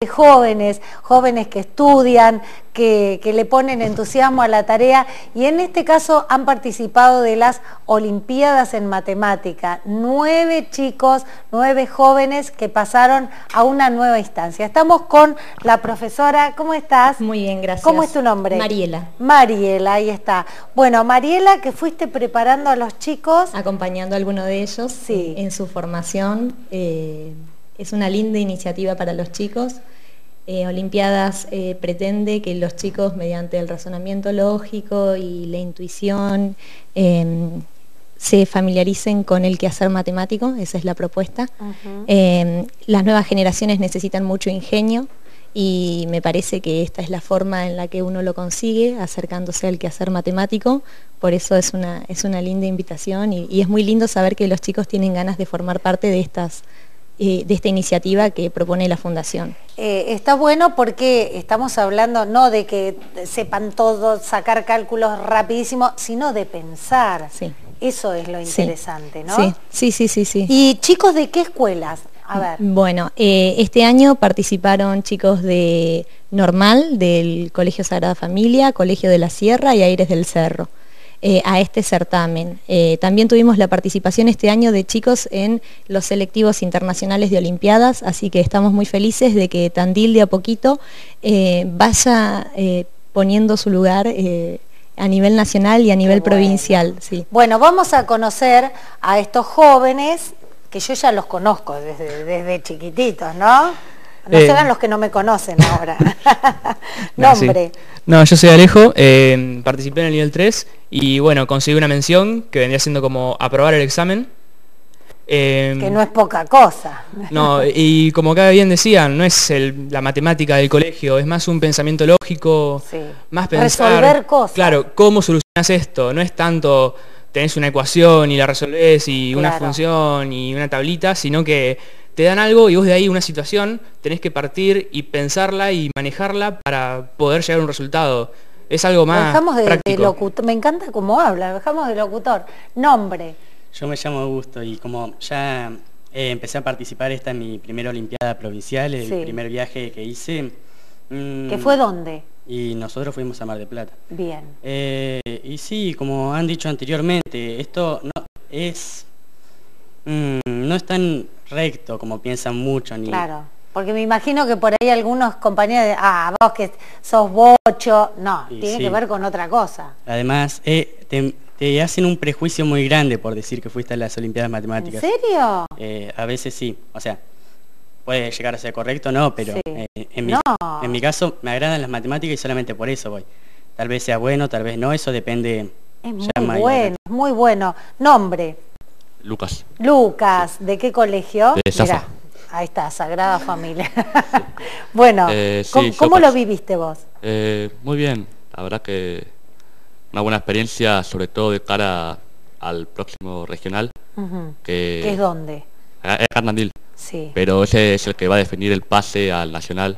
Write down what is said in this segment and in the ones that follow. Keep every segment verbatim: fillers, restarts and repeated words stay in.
jóvenes, jóvenes que estudian, que, que le ponen entusiasmo a la tarea y en este caso han participado de las Olimpiadas en Matemática. Nueve chicos, nueve jóvenes que pasaron a una nueva instancia. Estamos con la profesora, ¿cómo estás? Muy bien, gracias. ¿Cómo es tu nombre? Mariela. Mariela, ahí está. Bueno, Mariela, que fuiste preparando a los chicos. Acompañando a alguno de ellos sí. en su formación. Eh, es una linda iniciativa para los chicos. Eh, Olimpiadas eh, pretende que los chicos, mediante el razonamiento lógico y la intuición, eh, se familiaricen con el quehacer matemático, esa es la propuesta. Uh-huh. eh, las nuevas generaciones necesitan mucho ingenio y me parece que esta es la forma en la que uno lo consigue, acercándose al quehacer matemático. Por eso es una, es una linda invitación y, y es muy lindo saber que los chicos tienen ganas de formar parte de estas Eh, de esta iniciativa que propone la Fundación. Eh, está bueno porque estamos hablando no de que sepan todo, sacar cálculos rapidísimo, sino de pensar. Sí. Eso es lo interesante, sí. ¿no? Sí, sí, sí, sí, sí. ¿Y chicos de qué escuelas? A ver. Bueno, eh, este año participaron chicos de Normal, del Colegio Sagrada Familia, Colegio de la Sierra y Aires del Cerro. Eh, a este certamen. Eh, también tuvimos la participación este año de chicos en los selectivos internacionales de Olimpiadas, así que estamos muy felices de que Tandil de a poquito eh, vaya eh, poniendo su lugar eh, a nivel nacional y a nivel bueno. provincial. Sí. Bueno, vamos a conocer a estos jóvenes, que yo ya los conozco desde, desde chiquititos, ¿no? No eh, serán los que no me conocen ahora. Nombre. Sí. No, yo soy Alejo, eh, participé en el nivel tres y bueno, conseguí una mención que vendría siendo como aprobar el examen. Eh, que no es poca cosa. No, y como acá bien decían, no es el, la matemática del colegio, es más un pensamiento lógico, sí. más pensar... Resolver cosas. Claro, ¿cómo solucionas esto? No es tanto tenés una ecuación y la resolvés y claro. una función y una tablita, sino que te dan algo y vos de ahí una situación tenés que partir y pensarla y manejarla para poder llegar a un resultado. Es algo más dejamos de, práctico. De locutor, me encanta cómo habla, dejamos de locutor. Nombre. Yo me llamo Augusto y como ya eh, empecé a participar, esta es mi primera Olimpiada Provincial, el sí. primer viaje que hice. Mmm, ¿Que fue dónde? Y nosotros fuimos a Mar del Plata. Bien. Eh, y sí, como han dicho anteriormente, esto no es... Mmm, no es tan recto como piensan mucho. Ni... Claro, porque me imagino que por ahí algunos compañeros de, ah, vos que sos bocho, no, y tiene sí. que ver con otra cosa. Además, eh, te, te hacen un prejuicio muy grande por decir que fuiste a las Olimpiadas Matemáticas. ¿En serio? Eh, a veces sí, o sea, puede llegar a ser correcto, no, pero sí. eh, en, mi, no. en mi caso me agradan las matemáticas y solamente por eso voy. Tal vez sea bueno, tal vez no, eso depende. Es muy bueno, es muy bueno. Nombre. Lucas. Lucas, ¿de qué colegio? De Safa. Mirá, ahí está, Sagrada Familia. Bueno, eh, sí, ¿cómo, ¿cómo lo viviste vos? Eh, muy bien, la verdad que una buena experiencia, sobre todo de cara al próximo regional. Uh-huh. que, ¿Qué es dónde? Es Hernandil. Sí. Pero ese es el que va a definir el pase al nacional,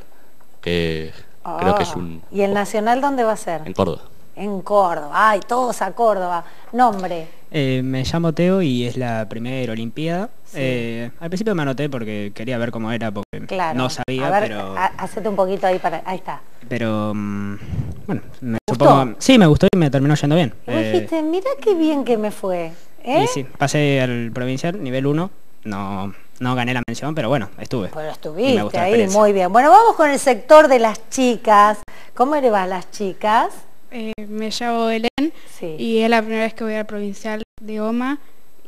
que oh. creo que es un... ¿Y el nacional dónde va a ser? En Córdoba. En Córdoba, ay, todos a Córdoba. Nombre. Eh, me llamo Teo y es la primera Olimpiada. Sí. Eh, al principio me anoté porque quería ver cómo era, porque claro. no sabía, a ver, pero... Hacete un poquito ahí para... Ahí está. Pero, um, bueno, me ¿Gustó? supongo... Sí, me gustó y me terminó yendo bien. Y eh, dijiste, mira qué bien que me fue. ¿Eh? Y sí, pasé al provincial, nivel uno. No, no gané la mención, pero bueno, estuve. Pero estuviste ahí, muy bien. Bueno, vamos con el sector de las chicas. ¿Cómo le va a las chicas? Eh, me llamo Belén sí. y es la primera vez que voy al provincial de OMA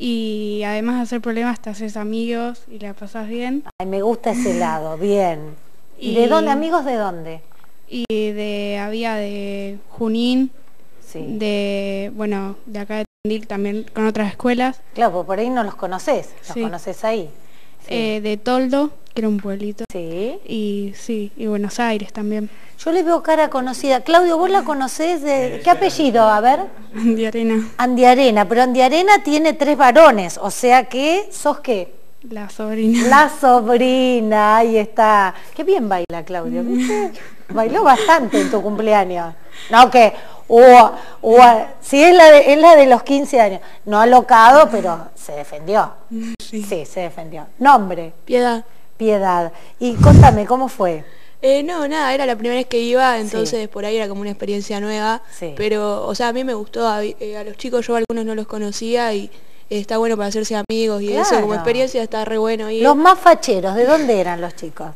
y además de hacer problemas te haces amigos y la pasas bien. Ay, me gusta ese lado, bien. ¿Y, ¿Y de dónde, amigos de dónde? Y de, había de Junín, sí. de, bueno, de acá de Tandil también con otras escuelas. Claro, pues por ahí no los conocés, los sí. conocés ahí. Sí. Eh, de Toldo, que era un pueblito. Sí. Y sí, y Buenos Aires también. Yo le veo cara conocida. Claudio, ¿vos la conocés? De... ¿Qué apellido? A ver. Andiarena. Andiarena, pero Andiarena tiene tres varones, o sea que, ¿sos qué? La sobrina. La sobrina, ahí está. Qué bien baila, Claudio, ¿viste? Bailó bastante en tu cumpleaños. No, que, uh, uh, sí, es la, de, es la de los quince años. No alocado, pero se defendió. Sí. Sí, se defendió. Nombre. Piedad. Piedad. Y contame, ¿cómo fue? Eh, no, nada, era la primera vez que iba, entonces sí. por ahí era como una experiencia nueva, sí. pero, o sea, a mí me gustó, a, eh, a los chicos yo algunos no los conocía y eh, está bueno para hacerse amigos y claro. eso, como experiencia está re bueno ir. Los más facheros, ¿de dónde eran los chicos?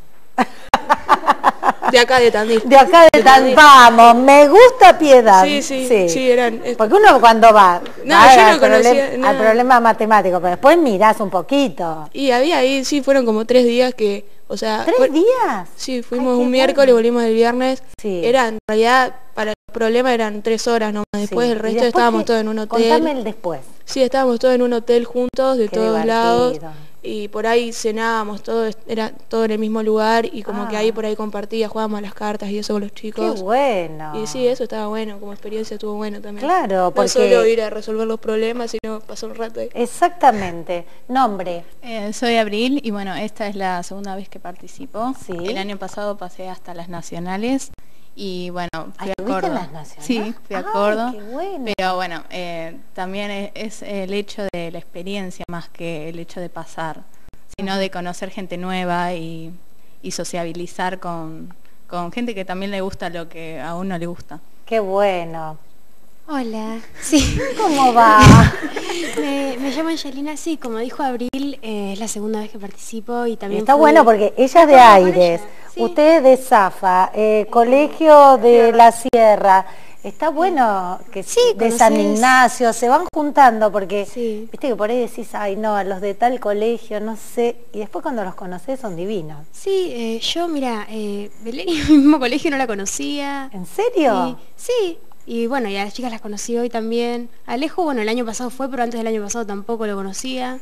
De acá de Tandil. De acá de Tandil. Vamos, me gusta Piedad. Sí, sí, sí, sí eran. Porque uno cuando va, no, va yo no al, conocía, problem, no. al problema matemático, pero después mirás un poquito. Y había ahí, sí, fueron como tres días que, o sea... ¿Tres fue, días? Sí, fuimos Ay, un miércoles y volvimos el viernes. Sí. Era, en realidad, para el problema eran tres horas nomás. Después sí. el resto después estábamos que, todos en un hotel. Contame el después. Sí, estábamos todos en un hotel juntos, de Qué todos divertido. lados. Y por ahí cenábamos, todo era todo en el mismo lugar y como ah. que ahí por ahí compartía, jugábamos a las cartas y eso con los chicos. Qué bueno. Y sí, eso estaba bueno, como experiencia estuvo bueno también. Claro, porque... No solo ir a resolver los problemas, sino pasar un rato ahí. Exactamente. Nombre. Eh, soy Abril y bueno, esta es la segunda vez que participo. Sí. El año pasado pasé hasta las nacionales. Y bueno, fui ¿Ay, a Córdoba. En las nacionales? Sí, fui a Ay, Córdoba. Qué bueno. Pero bueno, eh, también es, es el hecho de la experiencia más que el hecho de pasar, sino de conocer gente nueva y, y sociabilizar con, con gente que también le gusta lo que a uno le gusta. Qué bueno. Hola. Sí. ¿Cómo va? me, me llamo Angelina, sí, como dijo Abril, eh, es la segunda vez que participo y también... Y está fui... bueno porque ella es de Aires, sí. Usted es de Zafa, eh, Colegio de la Sierra. Está bueno que sí, de conoces... San Ignacio, se van juntando porque, sí. viste que por ahí decís, ay no, a los de tal colegio, no sé, y después cuando los conocés son divinos. Sí, eh, yo mira, eh, Belén y mi mismo colegio no la conocía. ¿En serio? Y, sí. Y bueno, y a las chicas las conocí hoy también. Alejo, bueno, el año pasado fue, pero antes del año pasado tampoco lo conocía.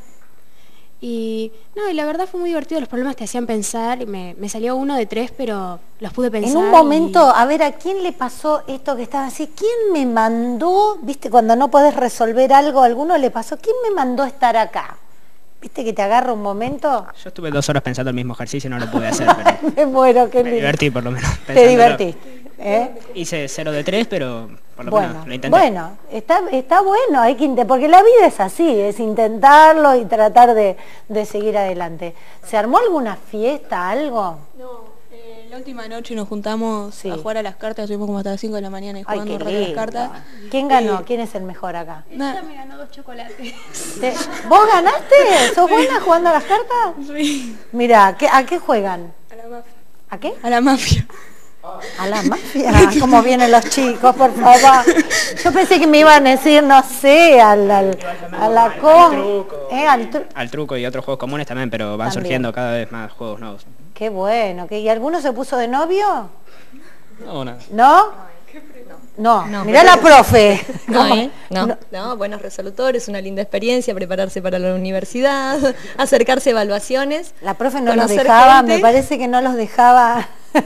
Y no, y la verdad fue muy divertido, los problemas te hacían pensar. Y me, me salió uno de tres, pero los pude pensar. En un momento, y... a ver, ¿a quién le pasó esto que estaba así? ¿Quién me mandó, viste, cuando no podés resolver algo, a alguno le pasó? ¿Quién me mandó estar acá? ¿Viste que te agarra un momento? Yo estuve dos horas pensando el mismo ejercicio y no lo pude hacer, pero... me muero, qué lindo. Me divertí por lo menos. Te divertiste. ¿Eh? Hice cero de tres, pero por lo bueno, menos lo intenté. Bueno, está, está bueno, hay que porque la vida es así, es intentarlo y tratar de, de seguir adelante. ¿Se armó alguna fiesta, algo? No, eh, la última noche nos juntamos sí. a jugar a las cartas, estuvimos como hasta las cinco de la mañana y jugando Ay, un rato a las cartas. ¿Quién ganó? Eh, ¿Quién es el mejor acá? Ella me ganó dos chocolates. ¿Te, ¿Vos ganaste? ¿Sos buena jugando a las cartas? Sí. Mirá, ¿qué, ¿a qué juegan? A la mafia. ¿A qué? A la mafia. A la mafia, ¿cómo vienen los chicos, por favor? Yo pensé que me iban a decir, no sé, al, al, a la con... Truco, eh, al, tru al truco y otros juegos comunes también, pero van también. surgiendo cada vez más juegos nuevos. Qué bueno, ¿y alguno se puso de novio? No, nada. ¿No? No, no mirá la profe. No, ¿eh? no, no, no, buenos resolutores, una linda experiencia, prepararse para la universidad, acercarse a evaluaciones. La profe no los dejaba, gente. me parece que no los dejaba...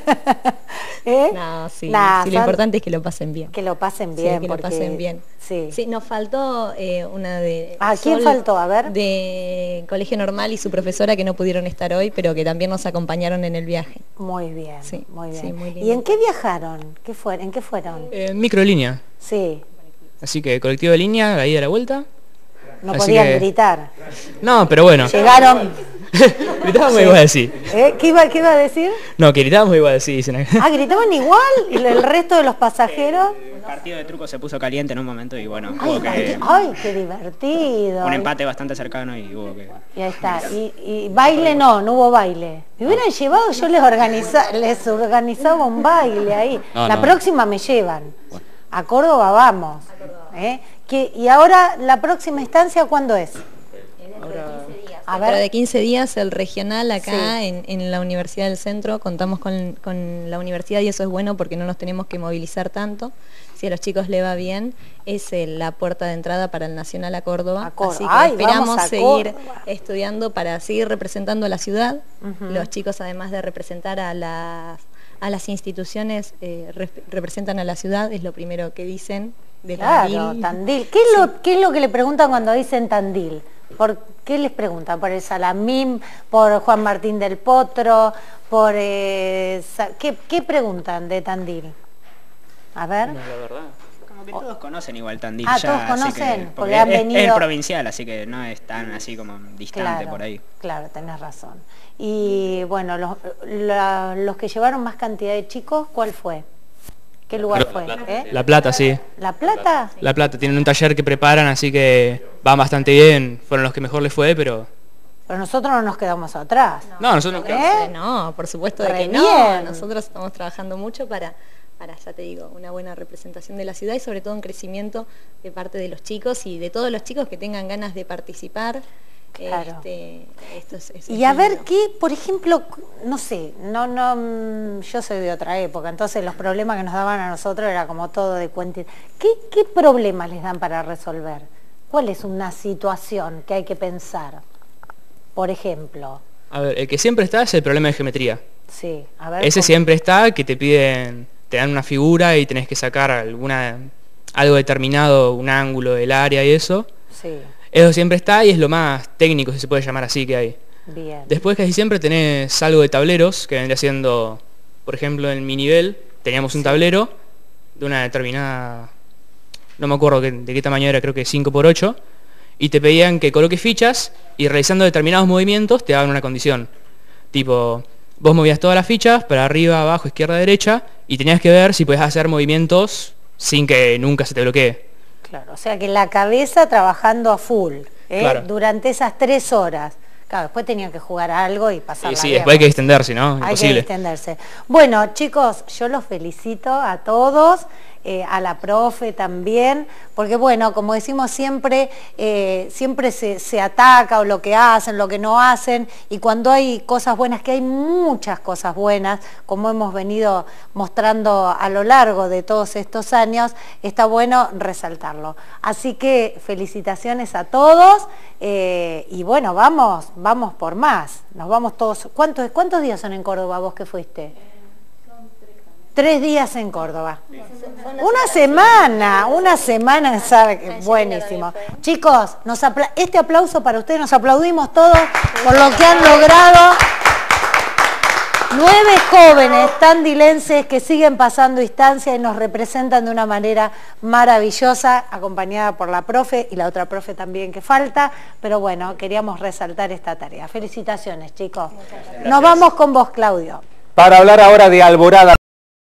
¿Eh? No, sí, nah, sí, lo importante es que lo pasen bien. Que lo pasen bien. Sí, que porque... lo pasen bien. Sí. Sí, nos faltó eh, una de... ¿A quién Sol, faltó? A ver. De Colegio Normal y su profesora que no pudieron estar hoy, pero que también nos acompañaron en el viaje. Muy bien, sí, muy bien. Sí, muy ¿Y en qué viajaron? ¿Qué fue, ¿En qué fueron? Eh, microlínea. Sí. Así que colectivo de línea, la ida y la vuelta. No Así podían que... gritar. No, pero bueno. Llegaron... gritábamos sí. igual así. ¿Eh? ¿Qué, iba, ¿Qué iba a decir? No, que gritábamos igual así, dicen acá. Ah, gritaban igual y el resto de los pasajeros. El partido de truco se puso caliente en un momento y bueno, ay, hubo que... Ay, qué divertido. Un empate bastante cercano y hubo que... Y ahí está. Y, y baile no, no hubo baile. Me hubieran llevado, yo les, organiza, les organizaba un baile ahí. No, la no. próxima me llevan. A Córdoba vamos. ¿Eh? ¿Qué, y ahora la próxima instancia cuándo es? A ver. Dentro de quince días el regional acá sí. en, en la Universidad del Centro, contamos con, con la universidad y eso es bueno porque no nos tenemos que movilizar tanto. Si a los chicos le va bien, es eh, la puerta de entrada para el Nacional a Córdoba. A Córdoba. Así que Ay, esperamos a seguir Córdoba. estudiando para seguir representando a la ciudad. Uh-huh. Los chicos, además de representar a las, a las instituciones, eh, rep representan a la ciudad, es lo primero que dicen. De claro, Tandil. Tandil. ¿Qué es, sí. lo, ¿Qué es lo que le preguntan cuando dicen Tandil? ¿Por qué les preguntan? ¿Por el Salamín? ¿Por Juan Martín del Potro? ¿Por eh, ¿qué, ¿Qué preguntan de Tandil? A ver. No, la verdad. Como Como que todos conocen igual Tandil Ah, ya, todos así conocen, que- porque porque han es, venido- es el provincial, así que no es tan así como distante Claro, por ahí. claro, tenés razón. Y bueno, los, la- los que llevaron más cantidad de chicos, ¿cuál fue? ¿Qué lugar fue? ¿Eh? La Plata, sí. ¿La Plata? La Plata, tienen un taller que preparan, así que van bastante bien. Fueron los que mejor les fue, pero... Pero nosotros no nos quedamos atrás. No, nosotros no ¿Eh? No, por supuesto de Re que no. bien. Nosotros estamos trabajando mucho para, para, ya te digo, una buena representación de la ciudad y sobre todo un crecimiento de parte de los chicos y de todos los chicos que tengan ganas de participar. Claro. Este, esto es- es- Y es a ver lindo. qué, por ejemplo, no sé, no, no, mm, yo soy de otra época, entonces los problemas que nos daban a nosotros era como todo de cuenta. ¿Qué, qué problemas les dan para resolver? ¿Cuál es una situación que hay que pensar? Por ejemplo, A ver, el que siempre está es el problema de geometría. sí, a ver. Ese cómo- siempre está, que te piden, te dan una figura y tenés que sacar alguna algo determinado, un ángulo del área y eso. Sí, Eso siempre está y es lo más técnico, si se puede llamar así, que hay. bien. Después casi siempre tenés algo de tableros, que vendría siendo, por ejemplo, en mi nivel teníamos un tablero de una determinada, no me acuerdo qué- de qué tamaño era, creo que cinco por ocho, y te pedían que coloques fichas y realizando determinados movimientos te daban una condición. Tipo, vos movías todas las fichas para arriba, abajo, izquierda, derecha, y tenías que ver si podías hacer movimientos sin que nunca se te bloquee. Claro, o sea que la cabeza trabajando a full, ¿eh? Claro. Durante esas tres horas. Claro, después tenían que jugar a algo y pasar. Y sí, después hay que extenderse, ¿no? Hay que Imposible. extenderse. Bueno, chicos, yo los felicito a todos, eh, a la profe también, porque bueno, como decimos siempre, eh, siempre se, se ataca o lo que hacen, lo que no hacen, y cuando hay cosas buenas, que hay muchas cosas buenas, como hemos venido mostrando a lo largo de todos estos años, está bueno resaltarlo. Así que felicitaciones a todos, eh, y bueno, vamos, vamos por más, nos vamos todos. ¿Cuántos, cuántos días son en Córdoba vos que fuiste? Tres días en Córdoba. Una semana, una semana, sabe que buenísimo. Chicos, nos apla- este aplauso para ustedes, nos aplaudimos todos por lo que han logrado. Nueve jóvenes tandilenses que siguen pasando instancia y nos representan de una manera maravillosa, acompañada por la profe y la otra profe también que falta, pero bueno, queríamos resaltar esta tarea. Felicitaciones, chicos. Nos vamos con vos, Claudio. Para hablar ahora de Alborada.